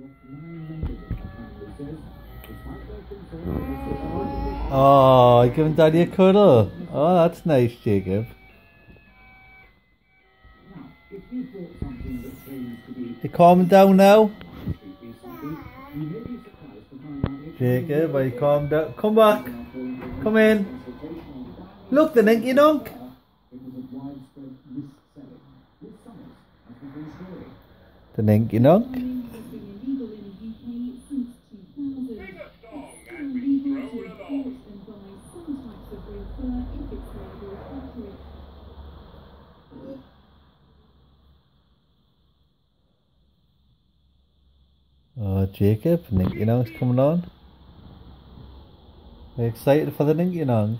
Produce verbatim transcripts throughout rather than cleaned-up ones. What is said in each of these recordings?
Oh, you're giving Daddy a cuddle. Oh, that's nice, Jacob. You calming down now? Jacob, are you calmed down? Come back. Come in. Look, the ninky nunk. The ninky nunk. Oh, Jacob, Ninky Nonk's coming on. Are you excited for the Ninky Nonk?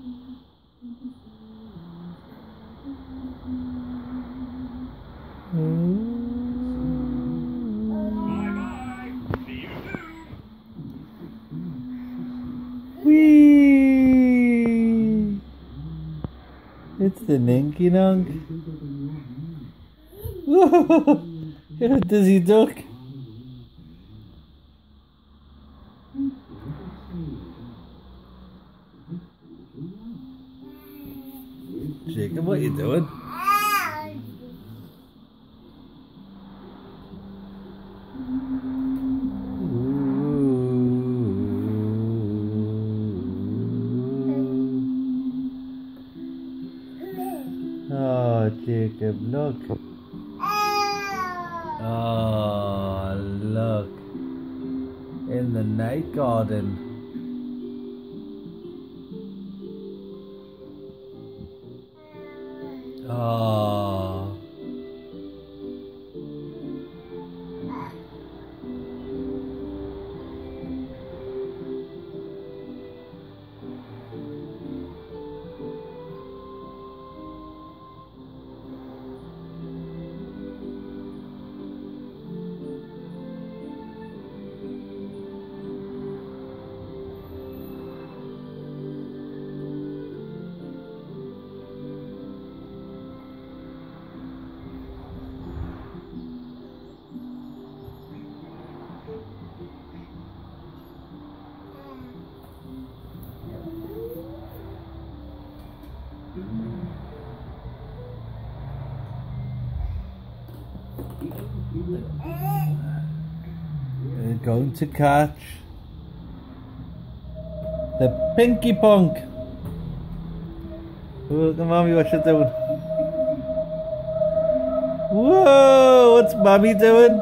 Whee! It's the Ninky Nonk. Whoa! You're a dizzy duck. Jacob, what are you doing? Oh, Jacob, look. Oh, look. In the night garden. Oh. We're going to catch the Pinky Punk. Oh, look at Mommy, what she's doing. Whoa, what's Mommy doing?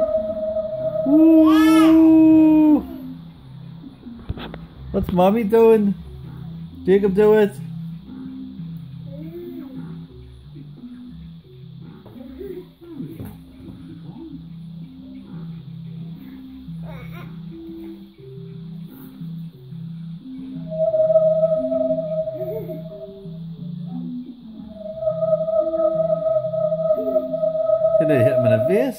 Woo! What's Mommy doing? Jacob, do it. Did it hit him in the face?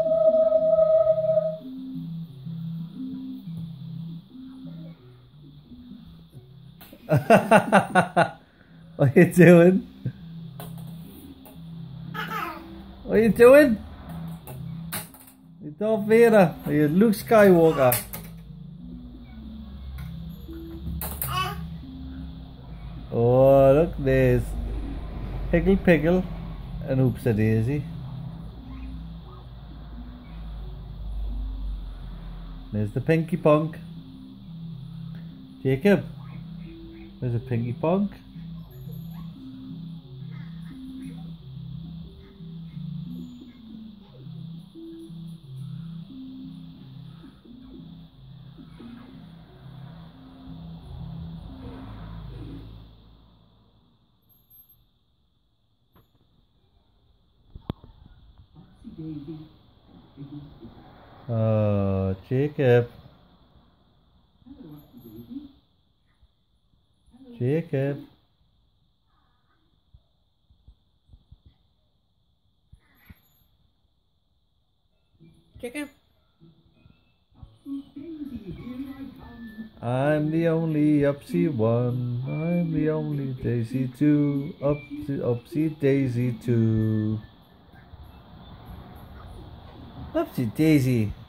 What are you doing? What are you doing? You Darth Vader or you Luke Skywalker? Oh, look, there's Pickle Pickle and Oopsie Daisy. There's the Pinky Punk. Jacob, there's a Pinky Punk. Oh, Jacob. Jacob. Jacob. I'm the only Upsy one. I'm the only Daisy two. Upsy, Upsy Daisy two. Upsy Daisy.